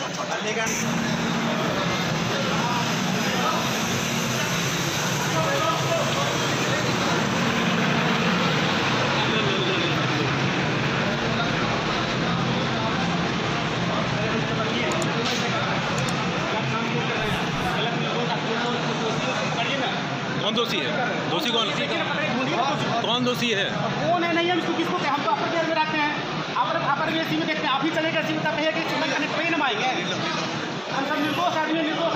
कौन दोषी है? दोषी कौन दोषी है? कौन है? नहीं, हम इसको किसको हम तो अपर गेयर में रखते हैं, अपर गेयर में देखते हैं। आप ही चलेगा इसी में तब है कि ट्रेन हम आएंगे। हम सब निर्दोष आदमी को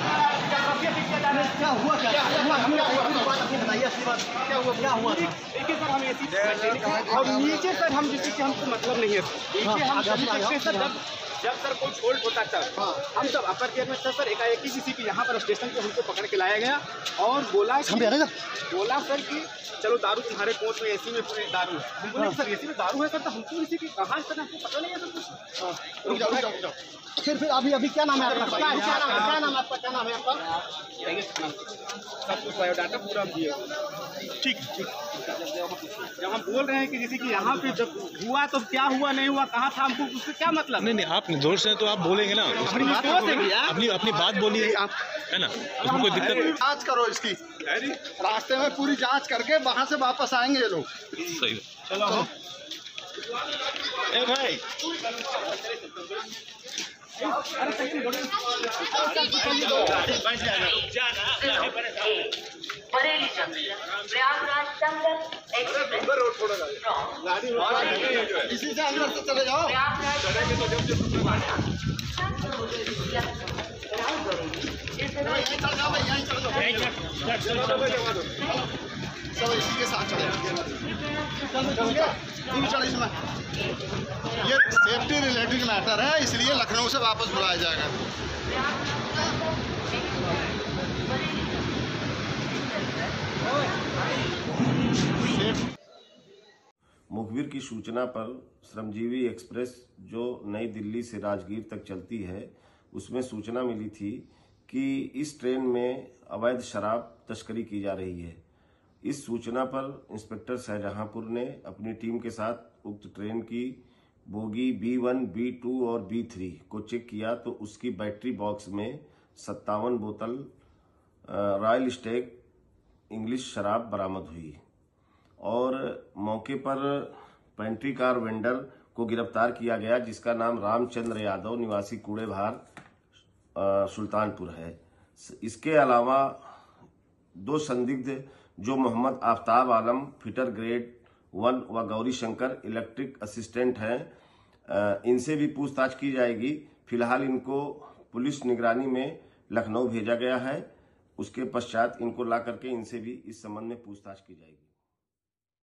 क्या हुआ? क्या हुआ? देखिए सर, हम ऐसी और नीचे सर हम जिससे हमको मतलब नहीं है सर। जब सर कोई फॉल्ट होता तब हम सब अपर गेयर में सर एकाएक किसी की यहाँ पर स्टेशन पे हमको पकड़ के लाया गया और बोला सर कि चलो दारू तुम्हारे कोच में एसी में दारू है। हम बोले सर एसी में दारू है सर, तो हमको इसी की कहाँ सर हमको पता नहीं है सर कुछ। रुक जाओ। फिर अभी क्या नाम है आपका? क्या नाम है आपका? सब कुछ बायोडाटा पूरा दिए। ठीक। जब हम बोल रहे हैं कि जैसे कि यहाँ पे जब हुआ तो क्या हुआ, नहीं हुआ, कहाँ था, हमको उससे क्या मतलब? नहीं, आप निर्दोष हैं तो आप बोलेंगे ना, अपनी बात बोलिए आप, है ना? उसमें कोई दिक्कत? जांच करो इसकी, रास्ते में पूरी जांच करके वहाँ से वापस आएंगे ये लोग। सही। चलो भाई, बरेली जंक्शन प्रयागराज संगम एक्सप्रेस इसी से अंदर से चले जाओ। चलो इसी के साथ चले। इसमें ये सेफ्टी रिलेटेड मैटर है, इसलिए लखनऊ से वापस बुलाया जाएगा। मुखबिर की सूचना पर श्रमजीवी एक्सप्रेस जो नई दिल्ली से राजगीर तक चलती है, उसमें सूचना मिली थी कि इस ट्रेन में अवैध शराब तस्करी की जा रही है। इस सूचना पर इंस्पेक्टर शाहजहांपुर ने अपनी टीम के साथ उक्त ट्रेन की बोगी B1, B2 और B3 को चेक किया तो उसकी बैटरी बॉक्स में 57 बोतल रॉयल स्टैग इंग्लिश शराब बरामद हुई और मौके पर पेंट्री कार वेंडर को गिरफ्तार किया गया, जिसका नाम रामचंद्र यादव निवासी कूड़ेभार सुल्तानपुर है। इसके अलावा 2 संदिग्ध जो मोहम्मद आफ्ताब आलम फिटर ग्रेड 1 व गौरी शंकर इलेक्ट्रिक असिस्टेंट हैं, इनसे भी पूछताछ की जाएगी। फिलहाल इनको पुलिस निगरानी में लखनऊ भेजा गया है। उसके पश्चात इनको ला करके इनसे भी इस संबंध में पूछताछ की जाएगी।